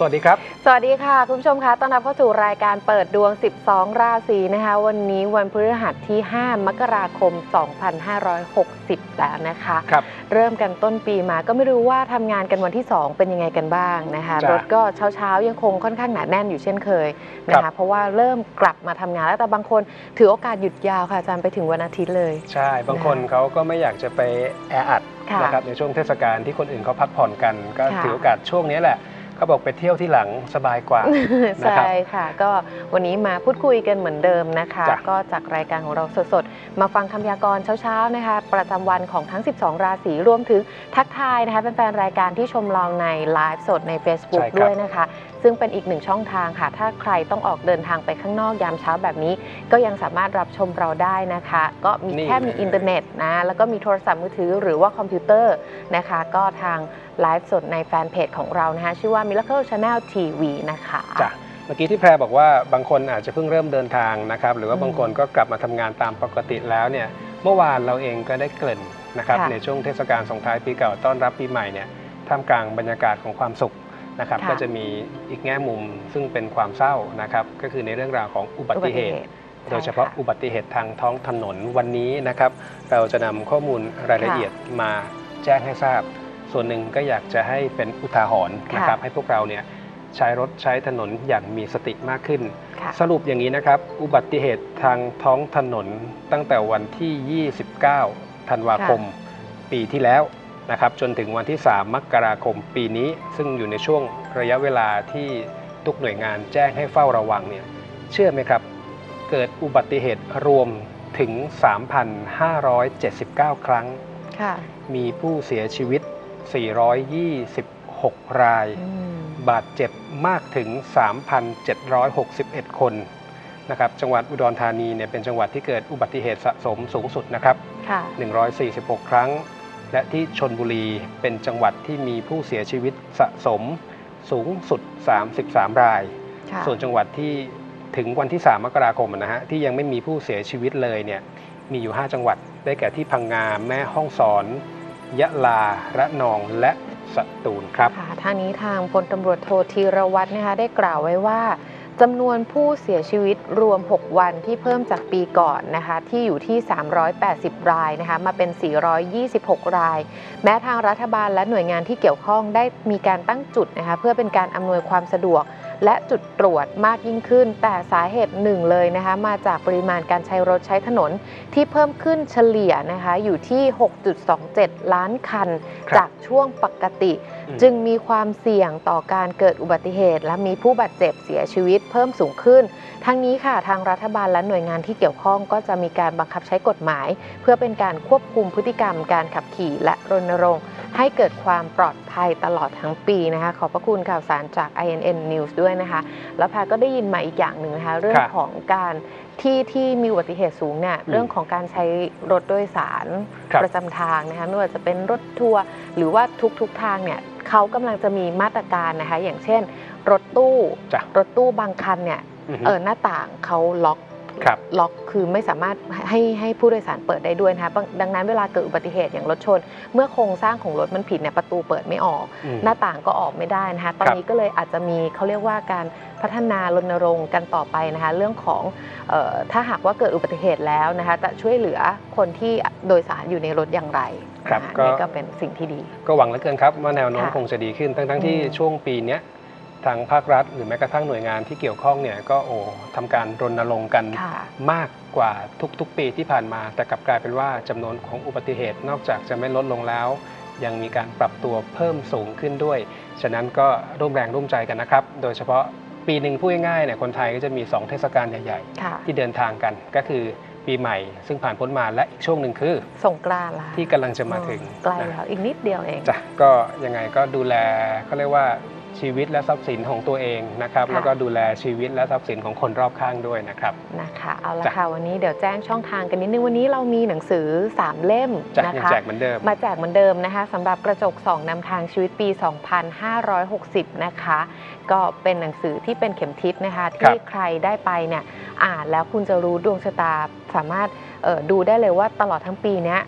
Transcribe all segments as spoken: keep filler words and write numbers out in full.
วัสดีครับสวัสดีค่ะคุณผู้ชมคะต้อนรับเข้าสู่รายการเปิดดวงสิบสองราศีนะคะวันนี้วันพฤหัสที่ห้ามกราคมสองพันห้าร้อยหกสิบแล้วนะคะครับเริ่มกันต้นปีมาก็ไม่รู้ว่าทำงานกันวันที่สองเป็นยังไงกันบ้างนะคะรถก็เช้าๆยังคงค่อนข้างหนาแน่นอยู่เช่นเคยนะคะเพราะว่าเริ่มกลับมาทำงานแล้วแต่บางคนถือโอกาสหยุดยาวค่ะอาจารย์ไปถึงวันอาทิตย์เลยใช่บางคนเขาก็ไม่อยากจะไปแออัดนะครับในช่วงเทศกาลที่คนอื่นเขาพักผ่อนกันก็ถือโอกาสช่วงนี้แหละเขาบอกไปเที่ยวที่หลังสบายกว่าใช่ค่ะก็วันนี้มาพูดคุยกันเหมือนเดิมนะคะก็จากรายการของเราสดๆมาฟังคำพยากรณ์เช้าๆนะคะประจำวันของทั้งสิบสองราศีรวมถึงทักทายนะคะแฟนๆรายการที่ชมเราในไลฟ์สดใน Facebook ด้วยนะคะซึ่งเป็นอีกหนึ่งช่องทางค่ะถ้าใครต้องออกเดินทางไปข้างนอกยามเช้าแบบนี้ก็ยังสามารถรับชมเราได้นะคะก็มีแค่มีอินเทอร์เน็ตนะแล้วก็มีโทรศัพท์มือถือหรือว่าคอมพิวเตอร์นะคะก็ทางไลฟ์สดในแฟนเพจของเรานะคะชื่อว่า Miracle Channel ที วี นะคะจ้ะเมื่อกี้ที่แพรบอกว่าบางคนอาจจะเพิ่งเริ่มเดินทางนะครับหรือว่าบางคนก็กลับมาทำงานตามปกติแล้วเนี่ยเมื่อวานเราเองก็ได้เกริ่นนะครับในช่วงเทศกาลส่งท้ายปีเก่าต้อนรับปีใหม่เนี่ยท่ามกลางบรรยากาศของความสุขนะครับก็จะมีอีกแง่มุมซึ่งเป็นความเศร้านะครับก็คือในเรื่องราวของอุบัติเหตุโดยเฉพาะอุบัติเหตุทางท้องถนนวันนี้นะครับเราจะนำข้อมูลรายละเอียดมาแจ้งให้ทราบส่วนหนึ่งก็อยากจะให้เป็นอุทาหรณ์นะครับให้พวกเราเนี่ยใช้รถใช้ถนนอย่างมีสติมากขึ้นสรุปอย่างนี้นะครับอุบัติเหตุทางท้องถนนตั้งแต่วันที่ยี่สิบเก้าธันวาคมปีที่แล้วนะครับจนถึงวันที่สามมกราคมปีนี้ซึ่งอยู่ในช่วงระยะเวลาที่ทุกหน่วยงานแจ้งให้เฝ้าระวังเนี่ยเชื่อไหมครับเกิดอุบัติเหตุรวมถึง สามพันห้าร้อยเจ็ดสิบเก้า ครั้งมีผู้เสียชีวิตสี่ร้อยยี่สิบหกรายบาดเจ็บมากถึง สามพันเจ็ดร้อยหกสิบเอ็ด คนนะครับจังหวัดอุดรธานีเนี่ยเป็นจังหวัดที่เกิดอุบัติเหตุสะสมสูงสุดนะครับหนึ่งร้อยสี่สิบหกครั้งและที่ชลบุรีเป็นจังหวัดที่มีผู้เสียชีวิตสะสมสูงสุดสามสิบสามรายส่วนจังหวัดที่ถึงวันที่สามมกราคมนะฮะที่ยังไม่มีผู้เสียชีวิตเลยเนี่ยมีอยู่ห้าจังหวัดได้แก่ที่พังงาแม่ฮ่องสอนยะลาระนองและสตูลครับทางนี้ทางพลตำรวจโทธีรวัตรนะคะได้กล่าวไว้ว่าจำนวนผู้เสียชีวิตรวมหกวันที่เพิ่มจากปีก่อนนะคะที่อยู่ที่สามร้อยแปดสิบรายนะคะมาเป็นสี่ร้อยยี่สิบหกรายแม้ทางรัฐบาลและหน่วยงานที่เกี่ยวข้องได้มีการตั้งจุดนะคะเพื่อเป็นการอำนวยความสะดวกและจุดตรวจมากยิ่งขึ้นแต่สาเหตุหนึ่งเลยนะคะมาจากปริมาณการใช้รถใช้ถนนที่เพิ่มขึ้นเฉลี่ยนะคะอยู่ที่ หกจุดสองเจ็ด ล้านคันจากช่วงปกติจึงมีความเสี่ยงต่อการเกิดอุบัติเหตุและมีผู้บาดเจ็บเสียชีวิตเพิ่มสูงขึ้นทั้งนี้ค่ะทางรัฐบาลและหน่วยงานที่เกี่ยวข้องก็จะมีการบังคับใช้กฎหมายเพื่อเป็นการควบคุมพฤติกรรมการขับขี่และรณรงค์ให้เกิดความปลอดภัยตลอดทั้งปีนะคะขอบพระคุณข่าวสารจาก ไอ เอ็น เอ็น News ด้วยนะคะแล้วแพรก็ได้ยินมาอีกอย่างหนึ่งนะคะเรื่องของการที่ที่มีอุบัติเหตุสูงเนี่ยเรื่องของการใช้รถโดยสารประจำทางนะคะไม่ว่าจะเป็นรถทัวร์หรือว่าทุกๆทางเนี่ยเขากำลังจะมีมาตรการนะคะอย่างเช่นรถตู้รถตู้บางคันเนี่ยเออหน้าต่างเขาล็อกล็อกคือไม่สามารถให้ให้ผู้โดยสารเปิดได้ด้วยนะคะดังนั้นเวลาเกิดอุบัติเหตุอย่างรถชนเมื่อโครงสร้างของรถมันผิดเนี่ยประตูเปิดไม่ออกหน้าต่างก็ออกไม่ได้นะคะตอนนี้ก็เลยอาจจะมีเขาเรียกว่าการพัฒนารณรงค์กันต่อไปนะคะเรื่องของเอ่อถ้าหากว่าเกิดอุบัติเหตุแล้วนะคะจะช่วยเหลือคนที่โดยสารอยู่ในรถอย่างไรนี่ก็เป็นสิ่งที่ดีก็หวังเหลือเกินครับว่าแนวโน้มคงจะดีขึ้นทั้งๆที่ช่วงปีนี้ทางภาครัฐหรือแม้กระทั่งหน่วยงานที่เกี่ยวข้องเนี่ยก็โอ้ทำการรณรงค์กันมากกว่าทุกๆปีที่ผ่านมาแต่กลับกลายเป็นว่าจำนวนของอุบัติเหตุนอกจากจะไม่ลดลงแล้วยังมีการปรับตัวเพิ่มสูงขึ้นด้วยฉะนั้นก็ร่วมแรงร่วมใจกันนะครับโดยเฉพาะปีหนึ่งพูดง่ายๆเนี่ยคนไทยก็จะมีสองเทศกาลใหญ่ๆที่เดินทางกันก็คือปีใหม่ซึ่งผ่านพ้นมาและอีกช่วงหนึ่งคือสงกรานต์ที่กำลังจะมาถึงใกล้แล้วอีกนิดเดียวเองจ้ะก็ยังไงก็ดูแลเขาเรียกว่าชีวิตและทรัพย์สินของตัวเองนะครับแล้วก็ดูแลชีวิตและทรัพย์สินของคนรอบข้างด้วยนะครับนะคะเอาละค่ะวันนี้เดี๋ยวแจ้งช่องทางกันนิดนึงวันนี้เรามีหนังสือสามเล่มนะคะมาแจกเหมือนเดิมมาแจกเหมือนเดิมนะคะสำหรับกระจกสองนำทางชีวิตปีสองพันห้าร้อยหกสิบนะคะก็เป็นหนังสือที่เป็นเข็มทิศนะคะที่ใครได้ไปเนี่ยอ่านแล้วคุณจะรู้ดวงชะตาสามารถดูได้เลยว่าตลอดทั้งปีนี้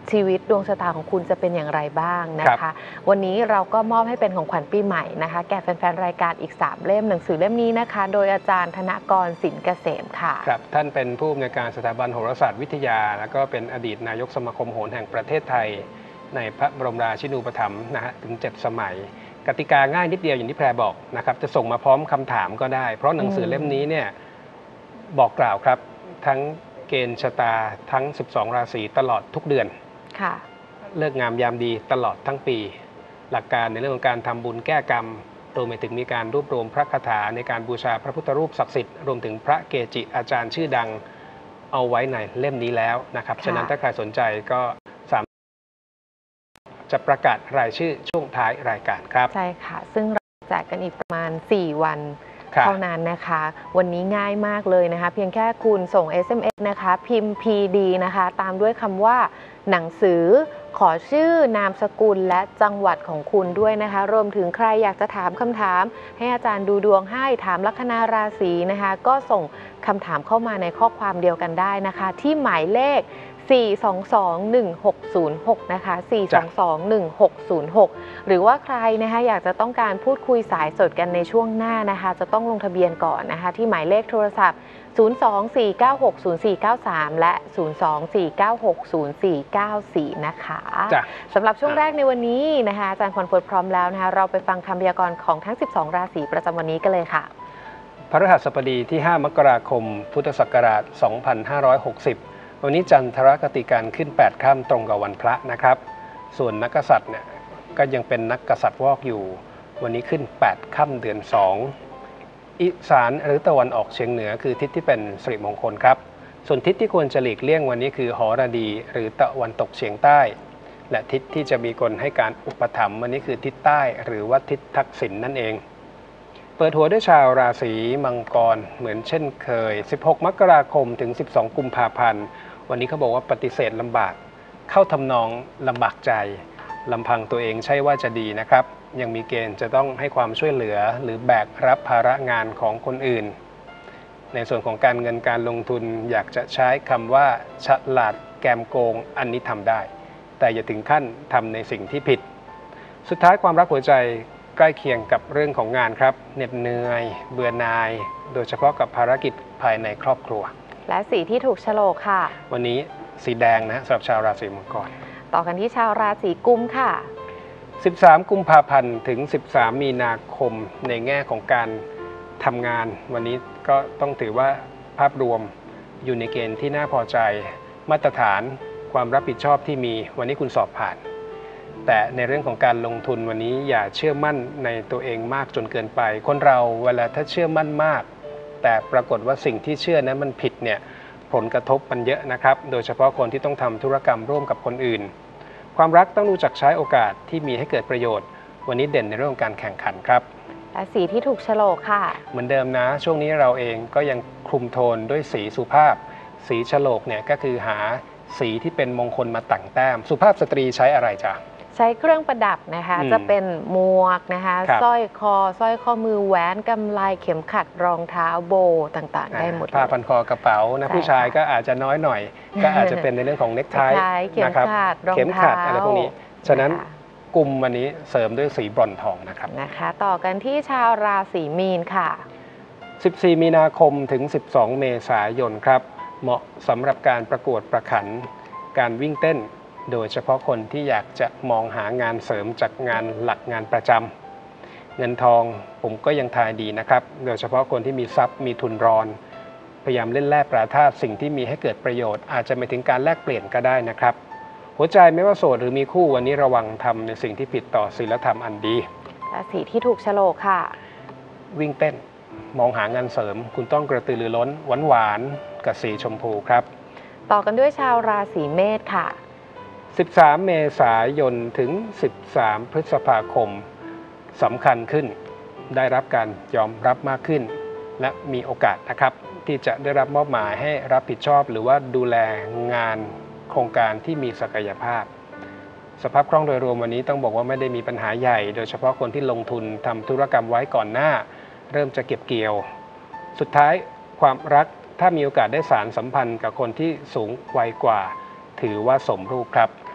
ชีวิตดวงชะตาของคุณจะเป็นอย่างไรบ้างนะคะวันนี้เราก็มอบให้เป็นของขวัญปีใหม่นะคะแก่แฟนๆรายการอีกสามเล่มหนังสือเล่มนี้นะคะโดยอาจารย์ธนกรสินเกษมค่ะครับท่านเป็นผู้อำนวยการสถาบันโหราศาสตร์วิทยาแล้วก็เป็นอดีตนายกสมาคมโหราแห่งประเทศไทยในพระบรมราชินูปถัมภ์นะฮะถึงเจ็ดสมัยกติกาง่ายนิดเดียวอย่างที่แพรบอกนะครับจะส่งมาพร้อมคำถามก็ได้เพราะหนังสือเล่มนี้เนี่ยบอกกล่าวครับทั้งเกณฑ์ชะตาทั้งสิบสองราศีตลอดทุกเดือนค่ะเลิกงามยามดีตลอดทั้งปีหลักการในเรื่องของการทำบุญแก้กรรมรวมไปถึงมีการรวบรวมพระคาถาในการบูชาพระพุทธรูปศักดิ์สิทธิ์รวมถึงพระเกจิอาจารย์ชื่อดังเอาไว้ในเล่มนี้แล้วนะครับฉะนั้นถ้าใครสนใจก็สามารถจะประกาศรายชื่อช่วงท้ายรายการครับใช่ค่ะซึ่งเราแจกกันอีกประมาณสี่วันเท่านั้นนะคะวันนี้ง่ายมากเลยนะคะเพียงแค่คุณส่ง เอส เอ็ม เอส นะคะพิมพ์ พี ดี นะคะตามด้วยคำว่าหนังสือขอชื่อนามสกุลและจังหวัดของคุณด้วยนะคะรวมถึงใครอยากจะถามคำถามให้อาจารย์ดูดวงให้ถามลัคนาราศีนะคะก็ส่งคำถามเข้ามาในข้อความเดียวกันได้นะคะที่หมายเลขสี่ สอง สอง หนึ่ง หก ศูนย์ หกนะคะสี่ สอง สอง หนึ่ง หก ศูนย์ หกหรือว่าใครนะคะอยากจะต้องการพูดคุยสายสดกันในช่วงหน้านะคะจะต้องลงทะเบียนก่อนนะคะที่หมายเลขโทรศัพท์ศูนย์ สอง สี่ เก้า หก ศูนย์ สี่ เก้า สามและศูนย์ สอง สี่ เก้า หก ศูนย์ สี่ เก้า สี่นะคะสำหรับช่วงแรกในวันนี้นะคะอาจารย์พรพจน์พร้อมแล้วนะคะเราไปฟังคำพยากรณ์ของทั้งสิบสองราศีประจำวันนี้กันเลยค่ะพฤหัสบดีที่ห้ามกราคมพุทธศักราชสองพันห้าร้อยหกสิบวันนี้จันทรคติการขึ้นแปดค่ำตรงกับวันพระนะครับส่วนนักกษัตริย์เนี่ยก็ยังเป็นนักกษัตริย์วอกอยู่วันนี้ขึ้นแปดค่ำเดือนสองอีสานหรือตะวันออกเฉียงเหนือคือทิศที่เป็นสิริมงคลครับส่วนทิศที่ควรจะหลีกเลี่ยงวันนี้คือหรดีหรือตะวันตกเฉียงใต้และทิศที่จะมีคนให้การอุปถัมภ์วันนี้คือทิศใต้หรือว่าทิศทักษิณ นั่นเองเปิดหัวด้วยชาวราศีมังกรเหมือนเช่นเคยสิบหกมกราคมถึงสิบสองกุมภาพันธ์วันนี้เขาบอกว่าปฏิเสธลำบากเข้าทำนองลำบากใจลำพังตัวเองใช่ว่าจะดีนะครับยังมีเกณฑ์จะต้องให้ความช่วยเหลือหรือแบกรับภาระงานของคนอื่นในส่วนของการเงินการลงทุนอยากจะใช้คำว่าฉลาดแกมโกงอันนี้ทำได้แต่อย่าถึงขั้นทำในสิ่งที่ผิดสุดท้ายความรักหัวใจใกล้เคียงกับเรื่องของงานครับเหน็ดเหนื่อยเบื่อหน่ายโดยเฉพาะกับภารกิจภายในครอบครัวและสีที่ถูกโฉลกค่ะวันนี้สีแดงนะสำหรับชาวราศีมังกรต่อกันที่ชาวราศีกุมค่ะสิบสามกุมภาพันธ์ถึงสิบสามมีนาคมในแง่ของการทำงานวันนี้ก็ต้องถือว่าภาพรวมอยู่ในเกณฑ์ที่น่าพอใจมาตรฐานความรับผิดชอบที่มีวันนี้คุณสอบผ่านแต่ในเรื่องของการลงทุนวันนี้อย่าเชื่อมั่นในตัวเองมากจนเกินไปคนเราเวลาถ้าเชื่อมั่นมากแต่ปรากฏว่าสิ่งที่เชื่อนั้นมันผิดเนี่ยผลกระทบมันเยอะนะครับโดยเฉพาะคนที่ต้องทำธุรกรรมร่วมกับคนอื่นความรักต้องรู้จักใช้โอกาสที่มีให้เกิดประโยชน์วันนี้เด่นในเรื่องของการแข่งขันครับและสีที่ถูกโฉลกค่ะเหมือนเดิมนะช่วงนี้เราเองก็ยังคลุมโทนด้วยสีสุภาพสีโฉลกเนี่ยก็คือหาสีที่เป็นมงคลมาแต่งแต้มสุภาพสตรีใช้อะไรจ๊ะใช้เครื่องประดับนะคะจะเป็นหมวกนะคะสร้อยคอสร้อยข้อมือแหวนกำไลเข็มขัดรองเท้าโบต่างๆได้หมดผ้าพันคอกระเป๋านะผู้ชายก็อาจจะน้อยหน่อยก็อาจจะเป็นในเรื่องของเน็กไทนะครับเข็มขัดอะไรพวกนี้ฉะนั้นกลุ่มวันนี้เสริมด้วยสีบรอนซ์ทองนะครับนะคะต่อกันที่ชาวราศีมีนค่ะสิบสี่มีนาคมถึงสิบสองเมษายนครับเหมาะสำหรับการประกวดประขันการวิ่งเต้นโดยเฉพาะคนที่อยากจะมองหางานเสริมจากงานหลักงานประจำเงินทองผมก็ยังทายดีนะครับโดยเฉพาะคนที่มีทรัพย์มีทุนรอนพยายามเล่นแร่ปราธาตุสิ่งที่มีให้เกิดประโยชน์อาจจะไม่ถึงการแลกเปลี่ยนก็ได้นะครับหัวใจไม่ว่าโสดหรือมีคู่วันนี้ระวังทำในสิ่งที่ผิดต่อศีลธรรมอันดีราศีที่ถูกโฉลกค่ะวิ่งเต้นมองหางานเสริมคุณต้องกระตือรือร้นหวานหวานกับสีชมพูครับต่อกันด้วยชาวราศีเมษค่ะสิบสามเมษายนถึงสิบสามพฤษภาคมสำคัญขึ้นได้รับการยอมรับมากขึ้นและมีโอกาสนะครับที่จะได้รับมอบหมายให้รับผิดชอบหรือว่าดูแลงานโครงการที่มีศักยภาพสภาพคล่องโดยรวมวันนี้ต้องบอกว่าไม่ได้มีปัญหาใหญ่โดยเฉพาะคนที่ลงทุนทำธุรกรรมไว้ก่อนหน้าเริ่มจะเก็บเกี่ยวสุดท้ายความรักถ้ามีโอกาสได้สานสัมพันธ์กับคนที่สูงวัยกว่าถือว่าสมรูปครับ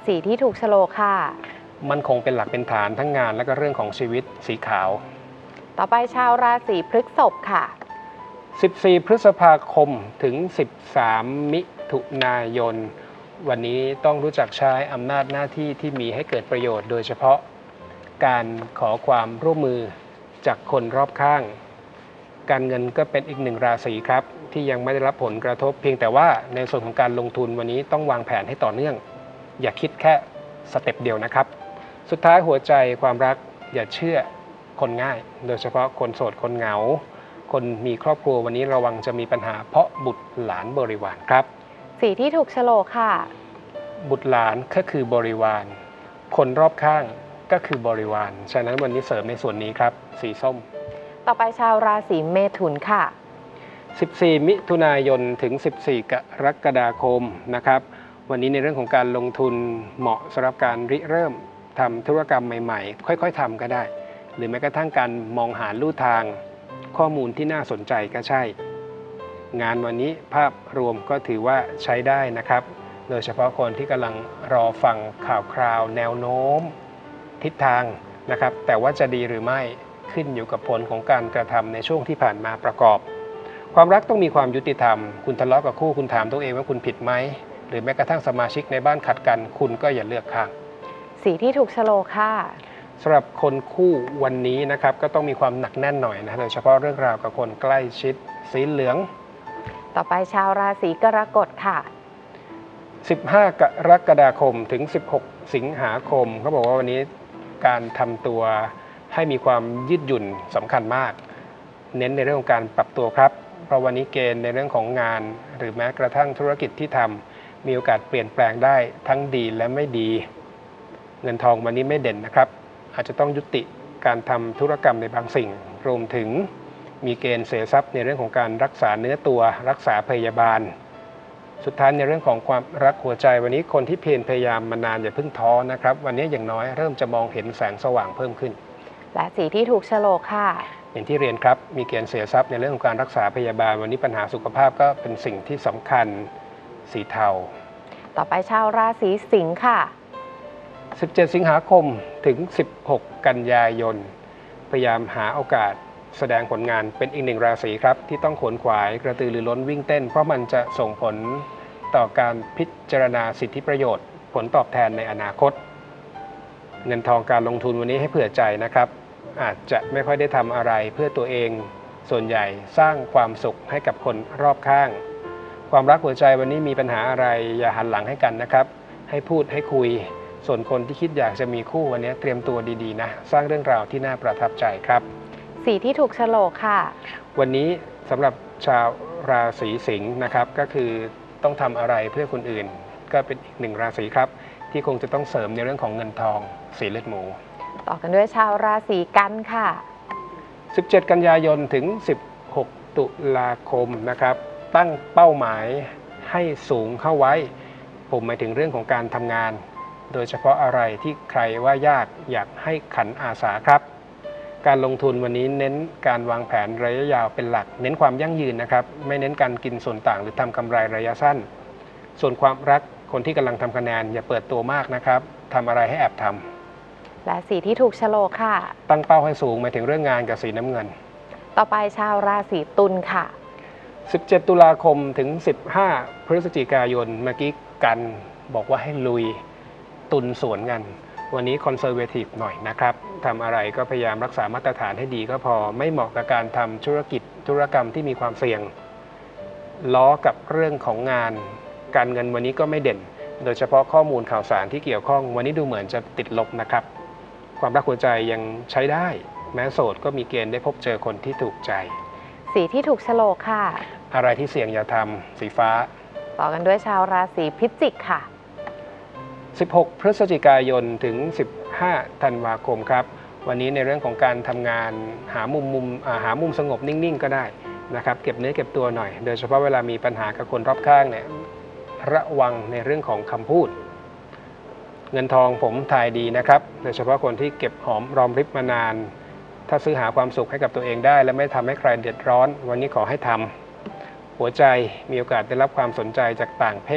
สีที่ถูกโฉลกค่ะมันคงเป็นหลักเป็นฐานทั้งงานและก็เรื่องของชีวิตสีขาวต่อไปชาวราศีพฤษภค่ะสิบสี่พฤษภาคมถึงสิบสามมิถุนายนวันนี้ต้องรู้จักใช้อำนาจหน้าที่ที่มีให้เกิดประโยชน์โดยเฉพาะการขอความร่วมมือจากคนรอบข้างการเงินก็เป็นอีกหนึ่งราศีครับที่ยังไม่ได้รับผลกระทบเพียงแต่ว่าในส่วนของการลงทุนวันนี้ต้องวางแผนให้ต่อเนื่องอย่าคิดแค่สเต็ปเดียวนะครับสุดท้ายหัวใจความรักอย่าเชื่อคนง่ายโดยเฉพาะคนโสดคนเหงาคนมีครอบครัววันนี้ระวังจะมีปัญหาเพราะบุตรหลานบริวารครับสีที่ถูกโฉลกค่ะบุตรหลานก็คือบริวารคนรอบข้างก็คือบริวารฉะนั้นวันนี้เสริมในส่วนนี้ครับสีส้มต่อไปชาวราศีเมถุนค่ะสิบสี่มิถุนายนถึงสิบสี่กรกฎาคมนะครับวันนี้ในเรื่องของการลงทุนเหมาะสำหรับการริเริ่มทำธุรกรรมใหม่ๆค่อยๆทำก็ได้หรือแม้กระทั่งการมองหาลู่ทางข้อมูลที่น่าสนใจก็ใช่งานวันนี้ภาพรวมก็ถือว่าใช้ได้นะครับโดยเฉพาะคนที่กำลังรอฟังข่าวคราวแนวโน้มทิศทางนะครับแต่ว่าจะดีหรือไม่ขึ้นอยู่กับผลของการกระทำในช่วงที่ผ่านมาประกอบความรักต้องมีความยุติธรรมคุณทะเลาะกับคู่คุณถามตัวเองว่าคุณผิดไหมหรือแม้กระทั่งสมาชิกในบ้านขัดกันคุณก็อย่าเลือกข้างสีที่ถูกโฉลกค่ะสำหรับคนคู่วันนี้นะครับก็ต้องมีความหนักแน่นหน่อยนะโดยเฉพาะเรื่องราวกับคนใกล้ชิดสีเหลืองต่อไปชาวราศีกรกฎค่ะสิบห้ากรกฎาคมถึงสิบหกสิงหาคมเขาบอกว่าวันนี้การทำตัวให้มีความยืดหยุ่นสำคัญมากเน้นในเรื่องของการปรับตัวครับเพราะวันนี้เกณฑ์ในเรื่องของงานหรือแม้กระทั่งธุรกิจที่ทำมีโอกาสเปลี่ยนแปลงได้ทั้งดีและไม่ดีเงินทองวันนี้ไม่เด่นนะครับอาจจะต้องยุติการทำธุรกรรมในบางสิ่งรวมถึงมีเกณฑ์เสียทรัพย์ในเรื่องของการรักษาเนื้อตัวรักษาพยาบาลสุดท้ายในเรื่องของความรักหัวใจวันนี้คนที่เพียรพยายามมานานอย่าเพิ่งท้อนะครับวันนี้อย่างน้อยเริ่มจะมองเห็นแสงสว่างเพิ่มขึ้นและสีที่ถูกโฉลกค่ะอย่างที่เรียนครับมีเกณฑ์เสียทรัพย์ในเรื่องของการรักษาพยาบาลวันนี้ปัญหาสุขภาพก็เป็นสิ่งที่สำคัญสีเทาต่อไปชาวราศีสิงค์ค่ะสิบเจ็ดสิงหาคมถึงสิบหกกันยายนพยายามหาโอกาสแสดงผลงานเป็นอีกหนึ่งราศีครับที่ต้องขวนขวายกระตือรือร้นวิ่งเต้นเพราะมันจะส่งผลต่อการพิจารณาสิทธิประโยชน์ผลตอบแทนในอนาคตเงินทองการลงทุนวันนี้ให้เผื่อใจนะครับอาจจะไม่ค่อยได้ทำอะไรเพื่อตัวเองส่วนใหญ่สร้างความสุขให้กับคนรอบข้างความรักหัวใจวันนี้มีปัญหาอะไรอย่าหันหลังให้กันนะครับให้พูดให้คุยส่วนคนที่คิดอยากจะมีคู่วันนี้เตรียมตัวดีๆนะสร้างเรื่องราวที่น่าประทับใจครับสีที่ถูกโฉลกค่ะวันนี้สำหรับชาวราศีสิงห์นะครับก็คือต้องทำอะไรเพื่อคนอื่นก็เป็นอีกหนึ่งราศีครับที่คงจะต้องเสริมในเรื่องของเงินทองสีเลือดหมูต่อกันด้วยชาวราศีกันค่ะสิบเจ็ดกันยายนถึงสิบหกตุลาคมนะครับตั้งเป้าหมายให้สูงเข้าไว้ผมหมายถึงเรื่องของการทำงานโดยเฉพาะอะไรที่ใครว่ายากอยากให้ขันอาสาครับการลงทุนวันนี้เน้นการวางแผนระยะยาวเป็นหลักเน้นความยั่งยืนนะครับไม่เน้นการกินส่วนต่างหรือทำกำไรระยะสั้นส่วนความรักคนที่กำลังทำคะแนนอย่าเปิดตัวมากนะครับทำอะไรให้แอบทำและสีที่ถูกโฉลกค่ะตั้งเป้าให้สูงหมายถึงเรื่องงานกับสีน้ำเงินต่อไปชาวราศีตุลค่ะสิบเจ็ดตุลาคมถึงสิบห้าพฤศจิกายนเมื่อกี้กันบอกว่าให้ลุยตุลสวนกันวันนี้คอนเซอร์เวทีฟหน่อยนะครับทำอะไรก็พยายามรักษามาตรฐานให้ดีก็พอไม่เหมาะกับการทำธุรกิจธุรกรรมที่มีความเสี่ยงล้อกับเรื่องของงานการเงินวันนี้ก็ไม่เด่นโดยเฉพาะข้อมูลข่าวสารที่เกี่ยวข้องวันนี้ดูเหมือนจะติดลบนะครับความรักหัวใจยังใช้ได้แม้โสดก็มีเกณฑ์ได้พบเจอคนที่ถูกใจสีที่ถูกโฉลกค่ะอะไรที่เสี่ยงอย่าทำสีฟ้าต่อกันด้วยชาวราศีพิจิกค่ะสิบหกพฤศจิกายนถึงสิบห้าธันวาคมครับวันนี้ในเรื่องของการทำงานหามุมมุมหามุมสงบนิ่งๆก็ได้นะครับเก็บเนื้อเก็บตัวหน่อยโดยเฉพาะเวลามีปัญหากับคนรอบข้างเนี่ยระวังในเรื่องของคำพูดเงินทองผมทายดีนะครับโดยเฉพาะคนที่เก็บหอมรอมริบมานานถ้าซื้อหาความสุขให้กับตัวเองได้และไม่ทำให้ใครเดือดร้อนวันนี้ขอให้ทำหัวใจมีโอกาสได้รับความสนใจจากต่างเพศ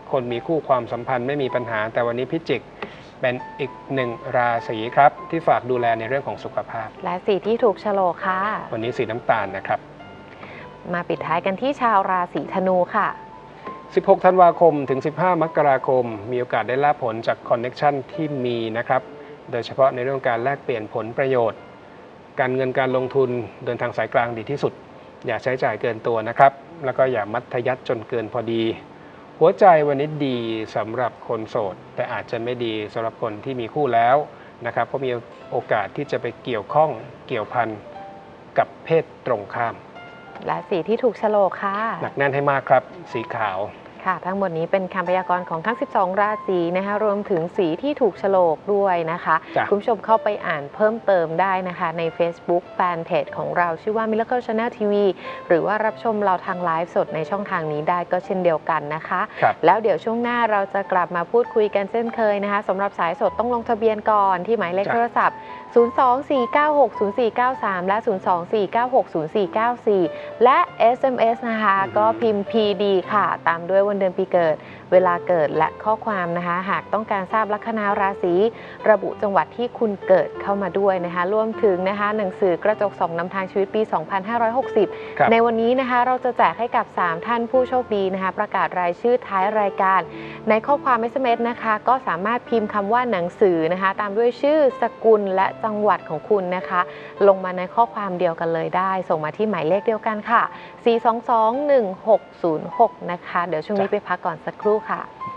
คนมีคู่ความสัมพันธ์ไม่มีปัญหาแต่วันนี้พิจิกเป็นอีกหนึ่งราศีครับที่ฝากดูแลในเรื่องของสุขภาพและสีที่ถูกโฉลกค่ะวันนี้สีน้ำตาลนะครับมาปิดท้ายกันที่ชาวราศีธนูค่ะสิบหกธันวาคมถึงสิบห้ามกราคมมีโอกาสได้รับผลจากคอนเน็กชันที่มีนะครับโดยเฉพาะในเรื่องการแลกเปลี่ยนผลประโยชน์การเงินการลงทุนเดินทางสายกลางดีที่สุดอย่าใช้จ่ายเกินตัวนะครับแล้วก็อย่ามัธยัสถ์จนเกินพอดีหัวใจวันนี้ดีสำหรับคนโสดแต่อาจจะไม่ดีสำหรับคนที่มีคู่แล้วนะครับเพราะมีโอกาสที่จะไปเกี่ยวข้องเกี่ยวพันกับเพศตรงข้ามและสีที่ถูกโฉลกค่ะหนักแน่นให้มากครับสีขาวค่ะทั้งหมดนี้เป็นคำพยากรณ์ของทั้งสิบสองราศีนะคะรวมถึงสีที่ถูกโฉลกด้วยนะคะคุณผู้ชมเข้าไปอ่านเพิ่มเติมได้นะคะใน Facebook แฟนเพจของเราชื่อว่า Miracle Channel ที วี หรือว่ารับชมเราทางไลฟ์สดในช่องทางนี้ได้ก็เช่นเดียวกันนะคะแล้วเดี๋ยวช่วงหน้าเราจะกลับมาพูดคุยกันเช่นเคยนะคะสำหรับสายสดต้องลงทะเบียนก่อนที่หมายเลขโทรศัพท์ศูนย์ สอง สี่ เก้า หก ศูนย์ สี่ เก้า สามและศูนย์ สอง สี่ เก้า หก ศูนย์ สี่ เก้า สี่และ เอส เอ็ม เอส นะคะก็พิมพ์ พี ดี ค่ะตามด้วยวันเดือนปีเกิดเวลาเกิดและข้อความนะคะหากต้องการทราบลัคนาราศีระบุจังหวัดที่คุณเกิดเข้ามาด้วยนะคะรวมถึงนะคะหนังสือกระจกส่องนำทางชีวิตปี สองพันห้าร้อยหกสิบ ในวันนี้นะคะเราจะแจกให้กับสามท่านผู้โชคดีนะคะประกาศรายชื่อท้ายรายการในข้อความ เอส เอ็ม เอส นะคะก็สามารถพิมพ์คำว่าหนังสือนะคะตามด้วยชื่อสกุลและจังหวัดของคุณนะคะลงมาในข้อความเดียวกันเลยได้ส่งมาที่หมายเลขเดียวกันค่ะ สี่ สอง สอง หนึ่ง หก ศูนย์ หก นะคะเดี๋ยวช่วงนี้ไปพักก่อนสักครู่ค่ะ